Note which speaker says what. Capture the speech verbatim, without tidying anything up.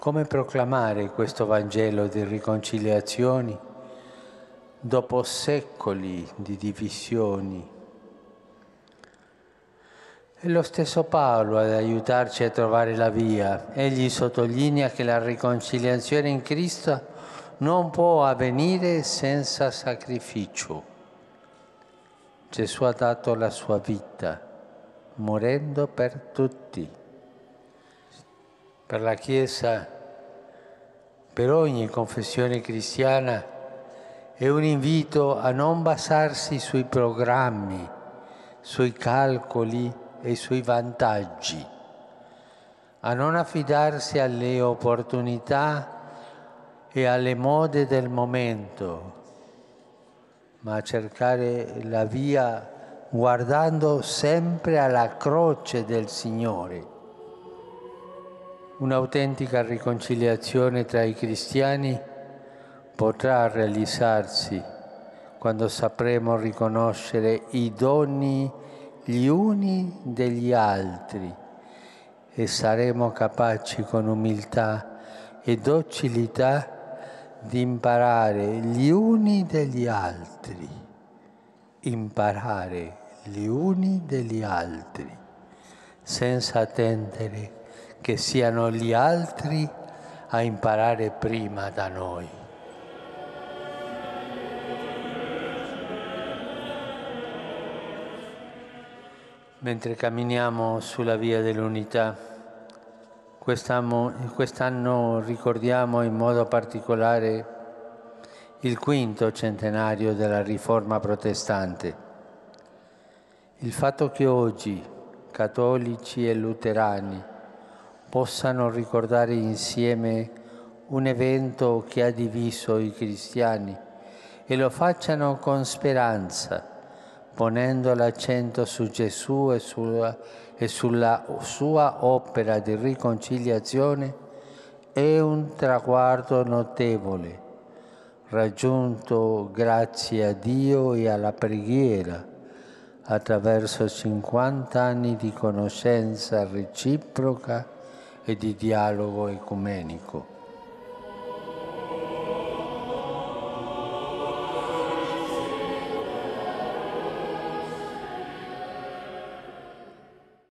Speaker 1: Come proclamare questo Vangelo di riconciliazioni dopo secoli di divisioni? È lo stesso Paolo ad aiutarci a trovare la via. Egli sottolinea che la riconciliazione in Cristo non può avvenire senza sacrificio. Gesù ha dato la sua vita, morendo per tutti. Per la Chiesa, per ogni confessione cristiana, è un invito a non basarsi sui programmi, sui calcoli e sui vantaggi, a non affidarsi alle opportunità e alle mode del momento, ma a cercare la via guardando sempre alla croce del Signore. Un'autentica riconciliazione tra i cristiani potrà realizzarsi quando sapremo riconoscere i doni gli uni degli altri e saremo capaci con umiltà e docilità di imparare gli uni degli altri, imparare gli uni degli altri, senza attendere che siano gli altri a imparare prima da noi. Mentre camminiamo sulla via dell'unità, quest'anno, quest'anno ricordiamo in modo particolare il quinto centenario della Riforma protestante. Il fatto che oggi cattolici e luterani possano ricordare insieme un evento che ha diviso i cristiani e lo facciano con speranza, ponendo l'accento su Gesù e sulla, e sulla sua opera di riconciliazione, è un traguardo notevole, raggiunto grazie a Dio e alla preghiera, attraverso cinquanta anni di conoscenza reciproca e di dialogo ecumenico.